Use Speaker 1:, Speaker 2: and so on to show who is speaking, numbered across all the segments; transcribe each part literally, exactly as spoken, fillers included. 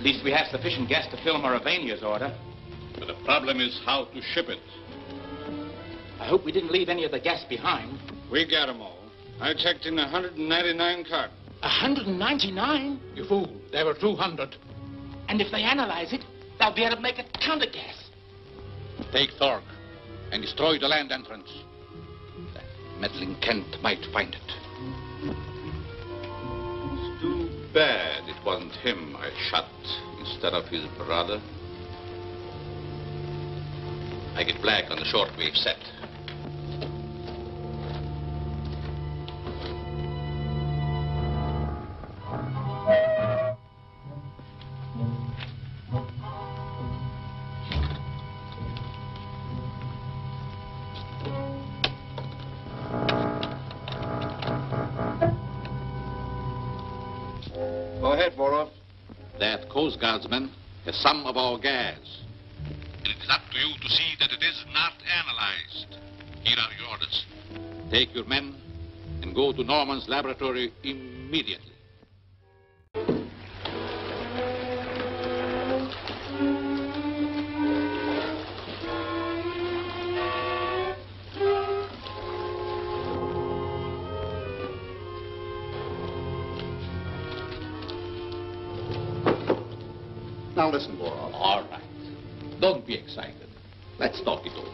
Speaker 1: At least we have sufficient gas to fill Mauravania's order.
Speaker 2: But the problem is how to ship it.
Speaker 1: I hope we didn't leave any of the gas behind.
Speaker 2: We got 'em all. I checked in one hundred ninety-nine cartons.
Speaker 1: one hundred ninety-nine?
Speaker 3: You fool. There were two hundred.
Speaker 1: And if they analyze it, they'll be able to make a counter gas.
Speaker 3: Take Thorg and destroy the land entrance. That meddling Kent might find it.
Speaker 2: It's too bad it wasn't him I shot instead of his brother.
Speaker 3: I get black on the shortwave set.
Speaker 2: Go ahead, Vorov.
Speaker 3: That Coast Guardsman has some of our gas. And it is up to you to see that it is not analyzed. Here are your orders. Take your men and go to Norman's laboratory immediately.
Speaker 4: Now listen, Vorov.
Speaker 3: All right. Don't be excited. Let's talk it over.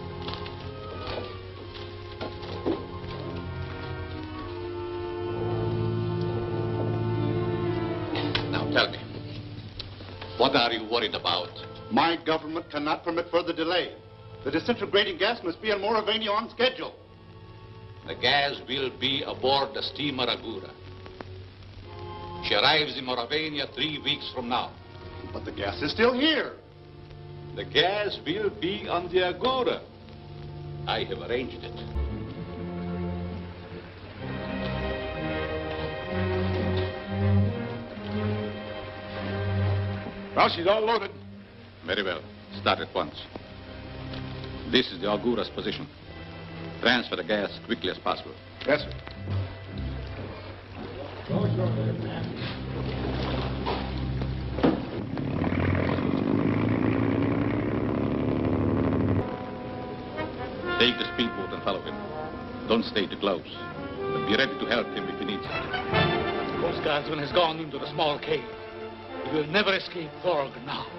Speaker 3: Now tell me, what are you worried about?
Speaker 4: My government cannot permit further delay. The disintegrating gas must be in Mauravania on schedule.
Speaker 3: The gas will be aboard the steamer Agura. She arrives in Mauravania three weeks from now.
Speaker 4: But the gas is still here.
Speaker 3: The gas will be on the Agora. I have arranged it.
Speaker 2: Well, she's all loaded. Very well. Start at once. This is the Agura's position. Transfer the gas quickly as possible.
Speaker 4: Yes, sir.
Speaker 2: Take the speedboat and follow him. Don't stay too close. But be ready to help him if he needs it.
Speaker 3: The Coast Guardsman has gone into the small cave. He will never escape Thorg now.